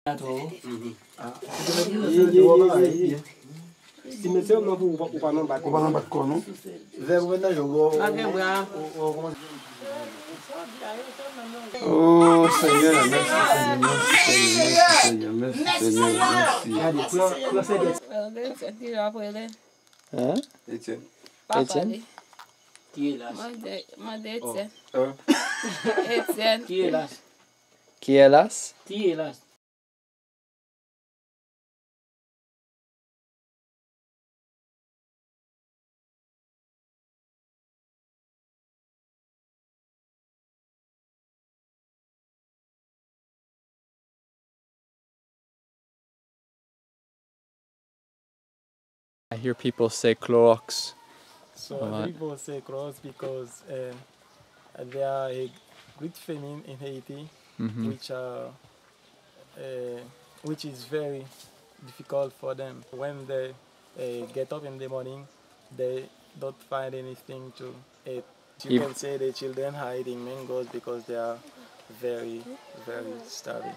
Si monsieur non vous pas non pas non. Oh Seigneur, merci Seigneur, merci Seigneur, merci. Hein? Etienne. Etienne. Qui est là? Etienne. Etienne. Qui est là? Qui est là? Qui est là? I hear people say Clorox. So people say Clorox because they are a great famine in Haiti, which is very difficult for them. When they get up in the morning, they don't find anything to eat. You can say the children are eating mangoes because they are very, very starving.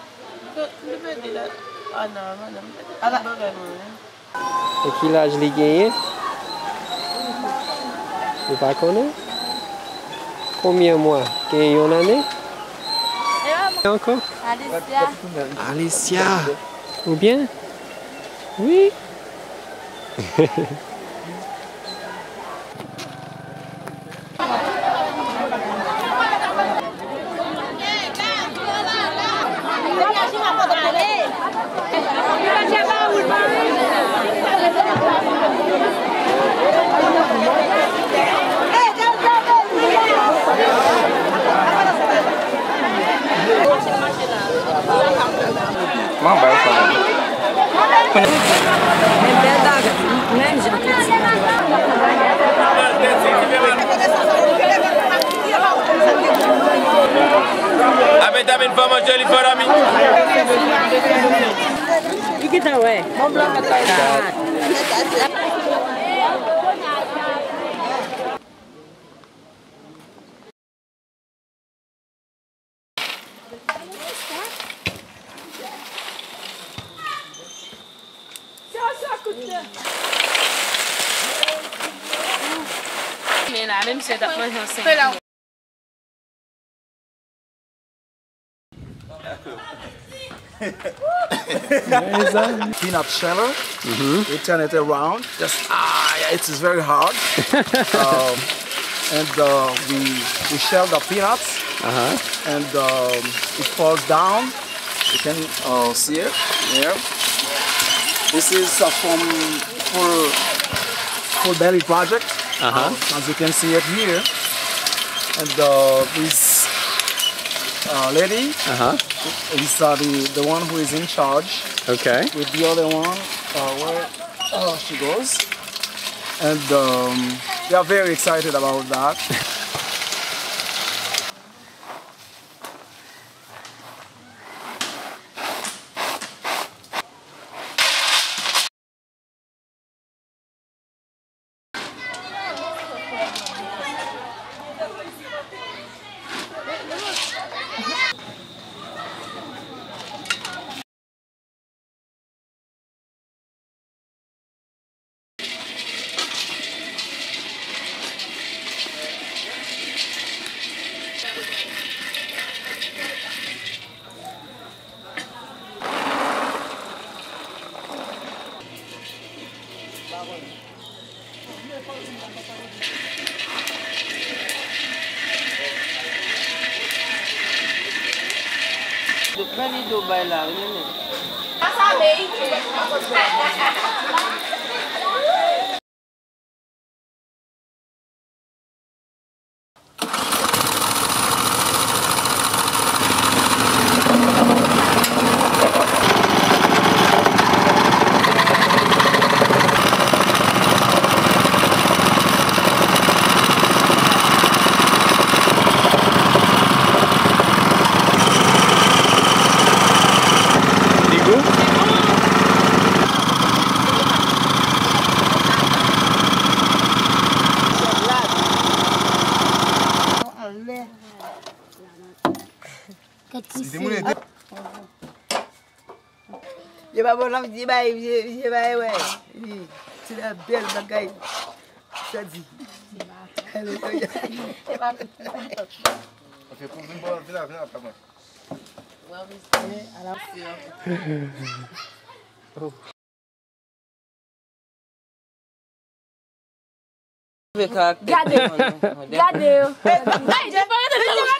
Et quel âge les gagnés? Vous pas connaissez? Combien de mois? Une année? Encore? Alicia. Alicia. Ou bien? Oui. Avec une femme jolie pour ami. Mais la même c'est d'après j'en Peanut sheller. We turn it around. Just it is very hard. And we shell the peanuts. And it falls down. You can see it here. This is from full belly project. As you can see it here. And this lady is the one who is in charge. Okay. With the other one, where she goes. And they are very excited about that. Je vais voir l'homme, je vais, ouais. C'est la belle bagaille. Ça dit. Ok, pour venir, viens là, pas moi. Gade, gade. Hey,